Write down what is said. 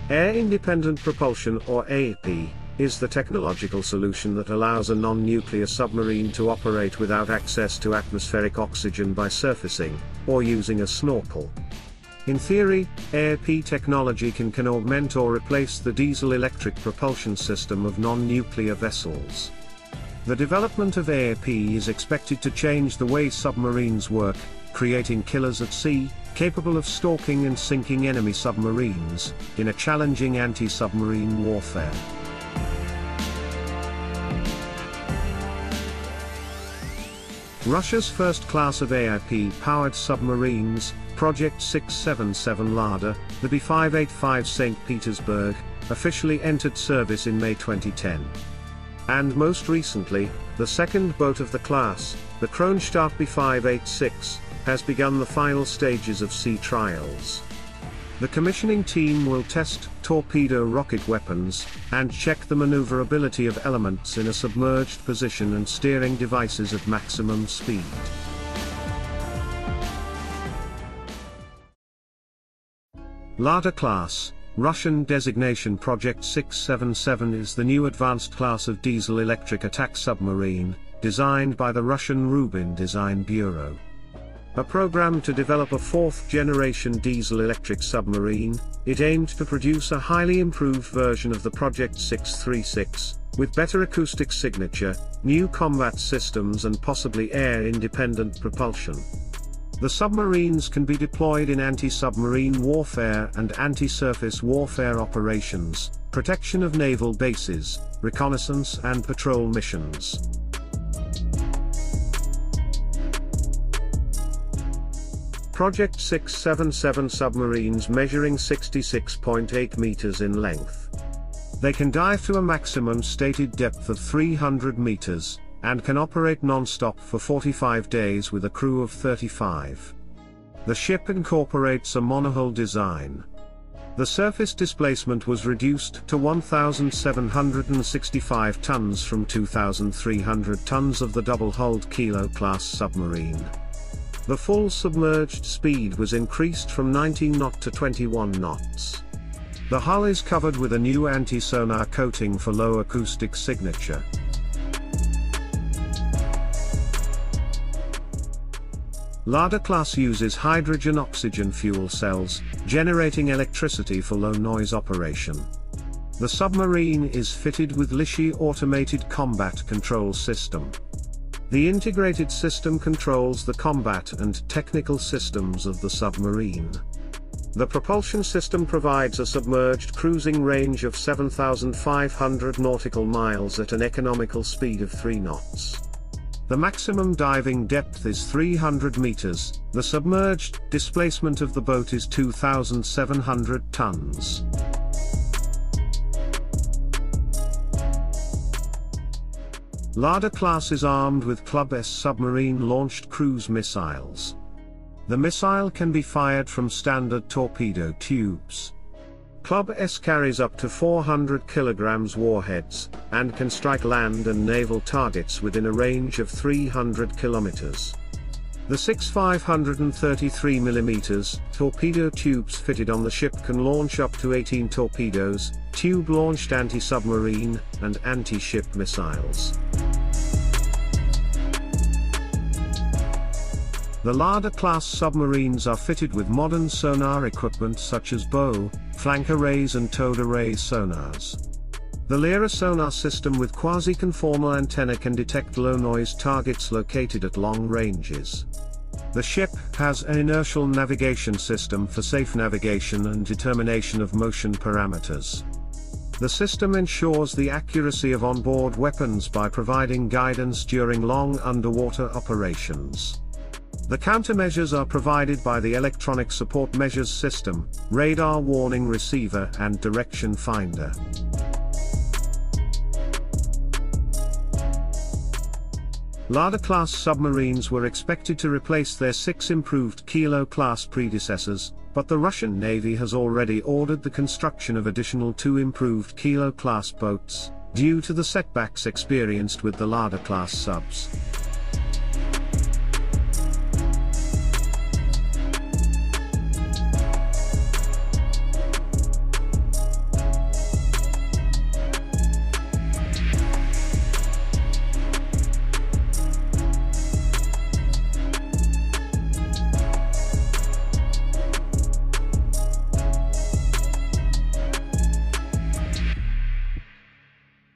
Air-independent propulsion, or AIP, is the technological solution that allows a non-nuclear submarine to operate without access to atmospheric oxygen by surfacing, or using a snorkel. In theory, AIP technology can augment or replace the diesel-electric propulsion system of non-nuclear vessels. The development of AIP is expected to change the way submarines work, creating killers at sea, capable of stalking and sinking enemy submarines, in a challenging anti-submarine warfare. Russia's first class of AIP-powered submarines, Project 677 Lada, the B-585 St. Petersburg, officially entered service in May 2010. And most recently, the second boat of the class, the Kronshtadt B-586, has begun the final stages of sea trials. The commissioning team will test torpedo rocket weapons, and check the maneuverability of elements in a submerged position and steering devices at maximum speed. Lada class, Russian designation Project 677 is the new advanced class of diesel-electric attack submarine, designed by the Russian Rubin Design Bureau. A program to develop a fourth-generation diesel-electric submarine, it aimed to produce a highly improved version of the Project 636, with better acoustic signature, new combat systems and possibly air-independent propulsion. The submarines can be deployed in anti-submarine warfare and anti-surface warfare operations, protection of naval bases, reconnaissance and patrol missions. Project 677 submarines measuring 66.8 meters in length. They can dive to a maximum stated depth of 300 meters, and can operate non-stop for 45 days with a crew of 35. The ship incorporates a monohull design. The surface displacement was reduced to 1,765 tons from 2,300 tons of the double-hulled Kilo-class submarine. The full submerged speed was increased from 19 knots to 21 knots. The hull is covered with a new anti-sonar coating for low acoustic signature. Lada class uses hydrogen-oxygen fuel cells, generating electricity for low-noise operation. The submarine is fitted with Lishi automated combat control system. The integrated system controls the combat and technical systems of the submarine. The propulsion system provides a submerged cruising range of 7,500 nautical miles at an economical speed of 3 knots. The maximum diving depth is 300 meters, the submerged displacement of the boat is 2,700 tons. Lada class is armed with Club S submarine-launched cruise missiles. The missile can be fired from standard torpedo tubes. Club S carries up to 400 kilograms warheads, and can strike land and naval targets within a range of 300 kilometers. The 6 533mm torpedo tubes fitted on the ship can launch up to 18 torpedoes, tube-launched anti-submarine, and anti-ship missiles. The Lada-class submarines are fitted with modern sonar equipment such as bow, flank arrays and towed array sonars. The Lada sonar system with quasi-conformal antenna can detect low-noise targets located at long ranges. The ship has an inertial navigation system for safe navigation and determination of motion parameters. The system ensures the accuracy of onboard weapons by providing guidance during long underwater operations. The countermeasures are provided by the Electronic Support Measures System, Radar Warning Receiver and Direction Finder. Lada-class submarines were expected to replace their 6 improved Kilo-class predecessors, but the Russian Navy has already ordered the construction of additional 2 improved Kilo-class boats, due to the setbacks experienced with the Lada-class subs.